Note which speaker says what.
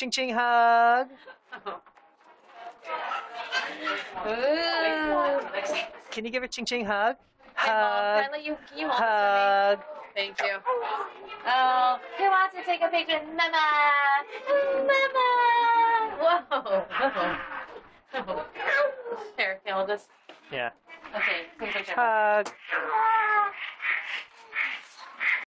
Speaker 1: Ching Ching hug.
Speaker 2: Ooh.
Speaker 1: Can you give her Ching Ching hug?
Speaker 2: Hey, Mom, can I let you? Can you hold this
Speaker 1: Hug.
Speaker 2: for me? Thank you. Oh, who wants to take a picture? Mama. Mama. Whoa. Here, I'll just.
Speaker 1: Yeah.
Speaker 2: Okay, take a picture.
Speaker 1: Hug.